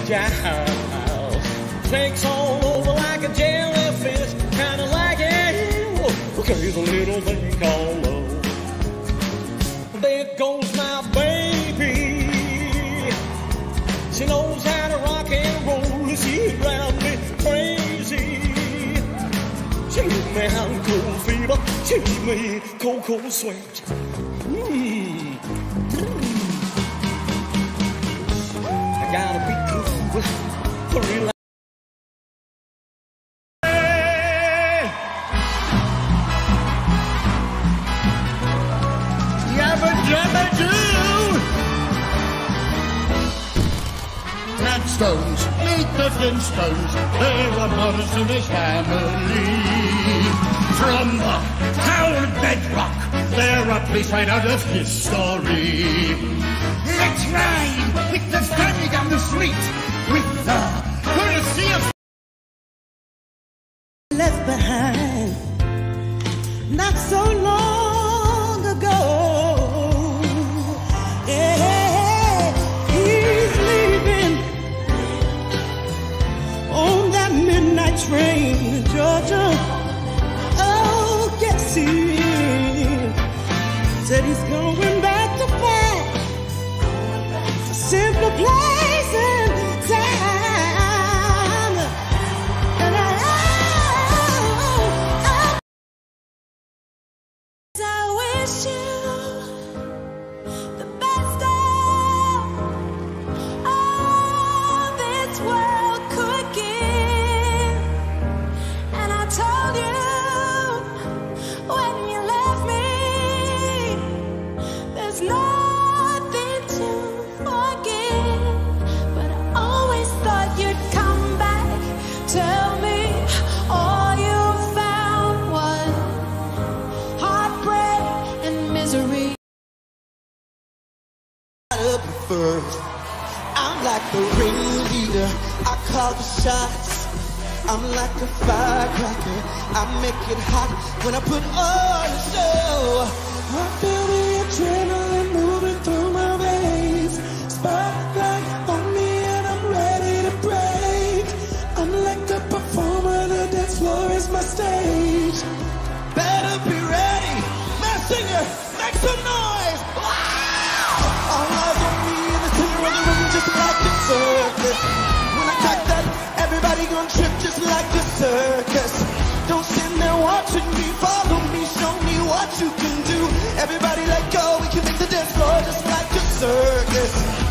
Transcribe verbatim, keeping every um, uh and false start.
jive. Snakes all over like a jellyfish, kinda like it. Okay, the little thing called love. There goes my baby. She knows how to rock and roll. She drives me crazy. She gives me hot cold fever. She gives me cold, cold sweat. Mm. I gotta be cool for real. Yabba jabba doo. Flintstones, meet the Flintstones. There are mothers in this family. From the town of Bedrock, they're a place right out of history. Let's ride with the family down the street with the courtesy of left behind not so long ago. Yeah, he's leaving on that midnight train to Georgia. Oh, yes he is. Said he's going back to fight a simpler place and time. And I, I, I wish you the best of all this world could give. And I told you when you left me, there's nothing to forgive. But I always thought you'd come back, tell me all you found was heartbreak and misery. Up first, I'm like the ringleader. I call the shots. I'm like a firecracker. I make it hot when I put on a show. I feel the adrenaline moving through my veins. Spotlight on me and I'm ready to break. I'm like a performer. The dance floor is my stage. Better be ready. Mass singer, make some noise. Wow! All eyes on me in the center of the room, just like a circus. When I crack that, everybody gon' trip just like a circus. Don't sit there watching me, follow me, show me what you can do. Everybody let go, we can make the dance floor just like a circus.